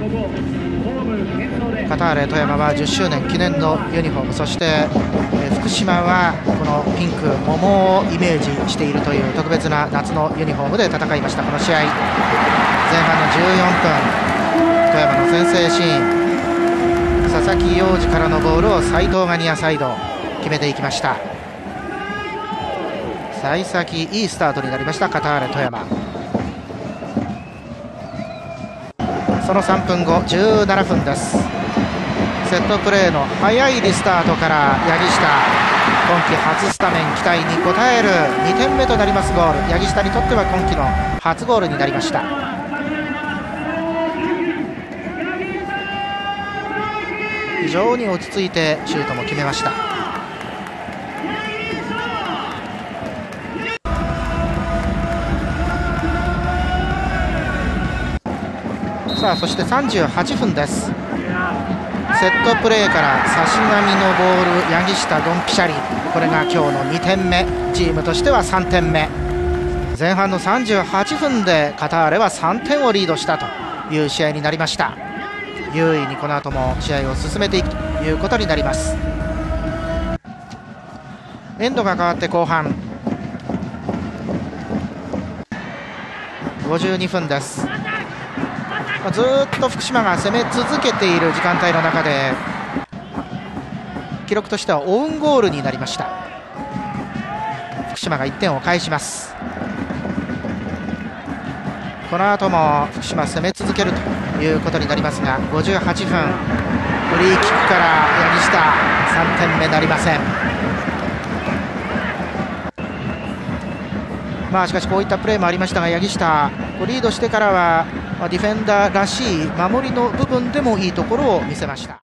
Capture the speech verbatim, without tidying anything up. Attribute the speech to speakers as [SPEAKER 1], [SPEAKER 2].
[SPEAKER 1] カターレ富山はじゅっしゅうねん記念のユニフォーム、そして、えー、福島はこのピンク桃をイメージしているという特別な夏のユニフォームで戦いました。この試合前半のじゅうよんぷん、富山の先制シーン、佐々木洋二からのボールを斉藤がニアサイド決めていきました。幸先いいスタートになりましたカターレ富山。そのさんぷんご、じゅうななふんです。セットプレーの早いリスタートから八木下、今季初スタメン期待に応えるにてんめとなりますゴール。八木下にとっては今季の初ゴールになりました。非常に落ち着いてシュートも決めました。さあそしてさんじゅうはっぷんです。セットプレーから差し紙のボール、八木下ドンピシャリ、これが今日のにてんめ、チームとしてはさんてんめ。前半のさんじゅうはっぷんでカターレはさんてんをリードしたという試合になりました。優位にこの後も試合を進めていくということになります。エンドが変わって後半ごじゅうにふんです。ずっと福島が攻め続けている時間帯の中で記録としてはオウンゴールになりました。福島がいってんを返します。この後も福島攻め続けるということになりますが、ごじゅうはっぷんフリーキックから八木下さんてんめなりません。まあしかしこういったプレーもありましたが、八木下リードしてからはディフェンダーらしい守りの部分でもいいところを見せました。